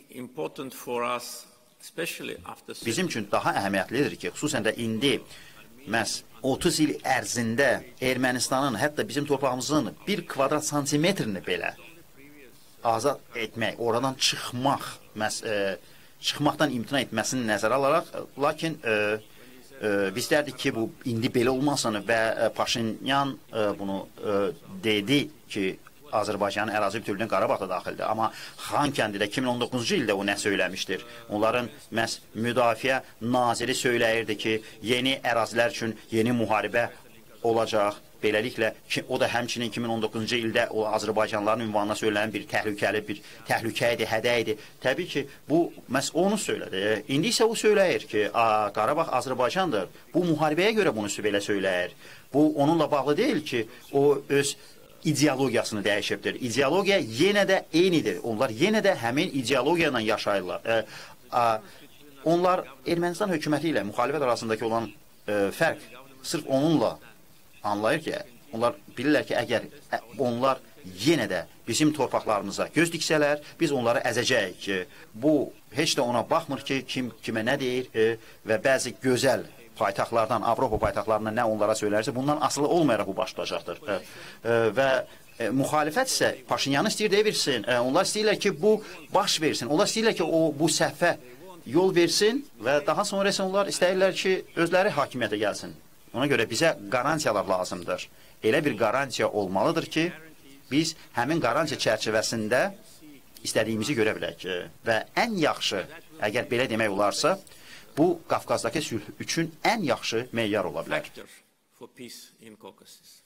bizim üçün daha əhəmiyyətlidir ki, xüsusən də indi məhz 30 il ərzində Ermənistanın, hətta bizim torpağımızın 1 kvadrat santimetrini belə azad etmək, oradan çıxmaq, çıxmaqdan imtina etməsini nəzərə alaraq, lakin biz derdik ki, bu indi belə olmasın və Paşinyan bunu dedi ki, Azərbaycanın ərazi bütövlüyünə Qarabağ da daxildir. Amma Xankəndidə 2019-cu ildə o nə söyləmişdir? Onların məhz müdafiə naziri söyləyirdi ki, yeni ərazilər üçün yeni müharibə olacaq. Beləliklə, o da həmçinin 2019-cu ildə o Azərbaycanlıların ünvanına söylənən bir təhlükəli, bir təhlükə idi, hədə idi. Təbii ki, bu məhz onu söylədi. İndi isə o söyləyir ki, Qarabağ Azərbaycandır. Bu müharibəyə görə bunu belə söyləyir. Bu, onunla bağlı deyil ki, o öz ideologiyasını dəyişibdir. İdeologiya yenə də eynidir. Onlar yenə də həmin ideologiya ilə yaşayırlar. Onlar Ermənistan hökuməti ilə müxalifət arasındakı olan fərq sırf onunla anlayır ki, onlar bilirlər ki, əgər onlar yenə də bizim torpaqlarımıza göz diksələr, biz onları əzəcəyik ki, bu heç də ona baxmır ki, kim kimə nə deyir və bəzi gözəl paytaxtlardan, Avropa paytaxtlarından nə onlara söylərsə, bundan asılı olmayaraq bu baş tutacaqdır. Və müxalifət isə Paşinyanı istəyir devirsin. Onlar istəyirlər ki, bu baş versin. Onlar istəyirlər ki, o bu səhvə yol versin və daha sonra isə onlar istəyirlər ki, özləri hakimiyyətə gəlsin. Ona görə bizə qarantiyalar lazımdır. Elə bir qarantiya olmalıdır ki, biz həmin qarantiya çərçivəsində istədiyimizi görə bilək. Və ən yaxşı, əgər belə demək olarsa, bu Qafqazdakı sülh üçün ən yaxşı meyar ola bilər.